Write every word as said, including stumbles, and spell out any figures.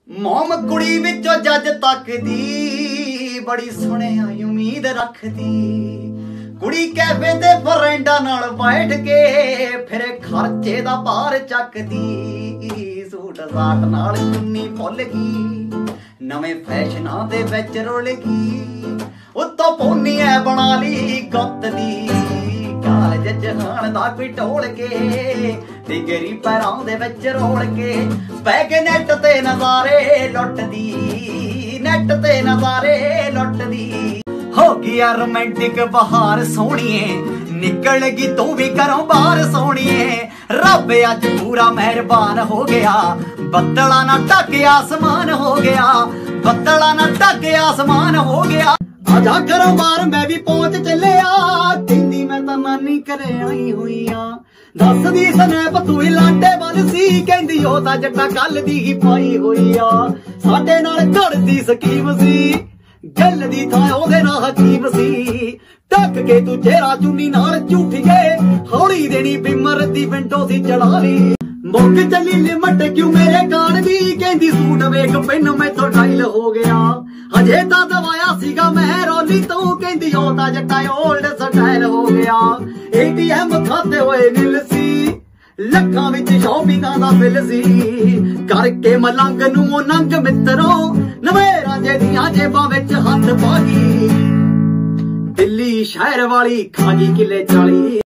मोम कुड़ी विचों जज तकदी बड़ी सुनिया उम्मीद रखदी। कुड़ी कैफे ते फ्रेंडा नाल बैठ के फिर खर्चे दा भार चकदी। सूट साट नाल चुन्नी फुल गई नवे फैशनां दे विच रुल गई। उत्तों पोनिया बना ली गुत्त दी कालज जहान दा कोई ढोल के डिगरी पैरां दे विच रोल के पै के नैट ते नजारे लुटदी नैट ते नजारे लुटदी। हो गया रोमांटिक बहार सोहणिए निकल गई तू भी घरों बाहर सोहणिए। रब अज पूरा मेहरबान हो गया बदला ना ढक आसमान हो गया बदला ना ढक आसमान हो गया। आजा घरों बाहर मैं भी पहुंच चलिया कहंदी मैं तां नानी घरे आई हुई आ। दसदी स्नैप तू ही लाडे वाल सी कहंदी ओ तां जट्टा कल दी ही पाई हुई आ। साडे नाल घड़दी स्कीम सी गल दी थां ओदे नाल हकीम सी। ढक के तू चेहरा चुन्नी नाल झूठिए हौली देनी बिमर दी विंडो सी चढ़ा ली। मुक चली लिमट क्यों मेरे गान दी कहंदी सूट वेख पिन मैथों डाइल हो गया। हजे तां दवाया सीगा मैं रोली तू कहंदी ओ तां जट्टा ओल्ड स्टाइल हो गया। एटीएम खाते होए नील सी लखां विच शॉपिंगां दा बिल सी। करके मलंग नूं नंग मित्रों नवें राजे दियां जेबां विच हथ पा गई। दिल्ली शहर वाली खा गई किले चाली।